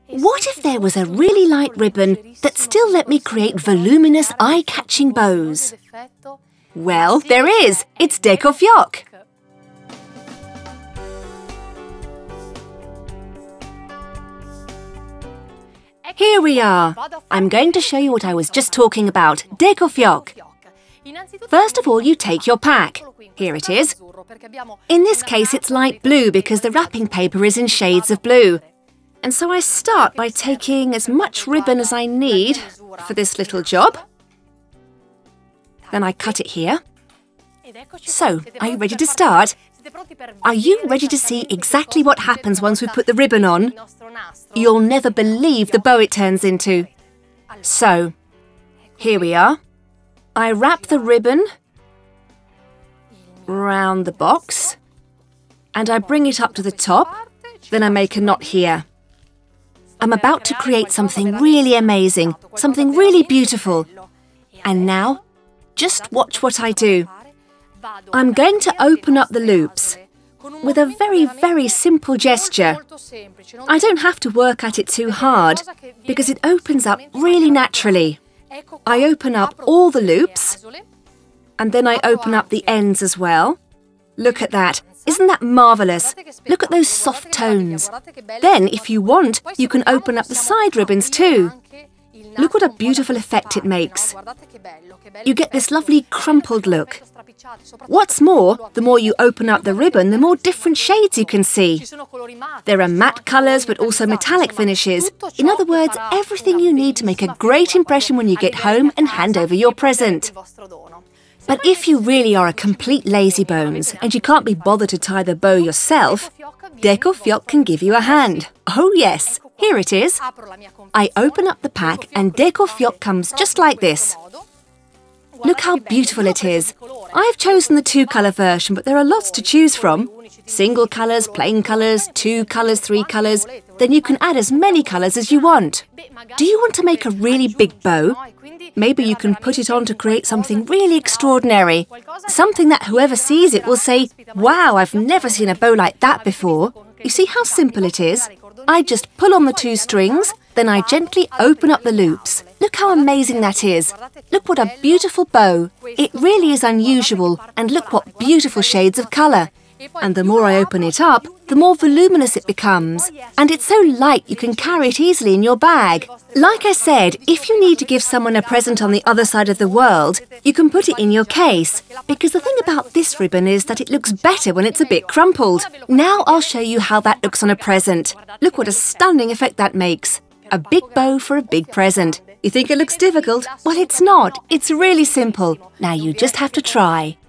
What if there was a really light ribbon that still let me create voluminous, eye-catching bows? Well, there is! It's Decofioc! Here we are! I'm going to show you what I was just talking about, Decofioc. First of all, you take your pack. Here it is. In this case, it's light blue because the wrapping paper is in shades of blue. And so I start by taking as much ribbon as I need for this little job. Then I cut it here. So, are you ready to start? Are you ready to see exactly what happens once we put the ribbon on? You'll never believe the bow it turns into. So, here we are. I wrap the ribbon round the box and I bring it up to the top. Then I make a knot here. I'm about to create something really amazing, something really beautiful. And now, just watch what I do. I'm going to open up the loops with a very, very simple gesture. I don't have to work at it too hard because it opens up really naturally. I open up all the loops and then I open up the ends as well. Look at that. Isn't that marvellous? Look at those soft tones. Then, if you want, you can open up the side ribbons too. Look what a beautiful effect it makes. You get this lovely crumpled look. What's more, the more you open up the ribbon, the more different shades you can see. There are matte colours, but also metallic finishes. In other words, everything you need to make a great impression when you get home and hand over your present. But if you really are a complete lazybones and you can't be bothered to tie the bow yourself, Decofioc can give you a hand. Oh yes, here it is. I open up the pack and Decofioc comes just like this. Look how beautiful it is. I've chosen the 2-colour version, but there are lots to choose from. Single colours, plain colours, 2 colours, 3 colours. Then you can add as many colours as you want. Do you want to make a really big bow? Maybe you can put it on to create something really extraordinary. Something that whoever sees it will say, "Wow, I've never seen a bow like that before." You see how simple it is? I just pull on the 2 strings, then I gently open up the loops. Look how amazing that is. Look what a beautiful bow. It really is unusual, and look what beautiful shades of colour. And the more I open it up, the more voluminous it becomes. And it's so light you can carry it easily in your bag. Like I said, if you need to give someone a present on the other side of the world, you can put it in your case. Because the thing about this ribbon is that it looks better when it's a bit crumpled. Now I'll show you how that looks on a present. Look what a stunning effect that makes. A big bow for a big present. You think it looks difficult? Well, it's not. It's really simple. Now you just have to try.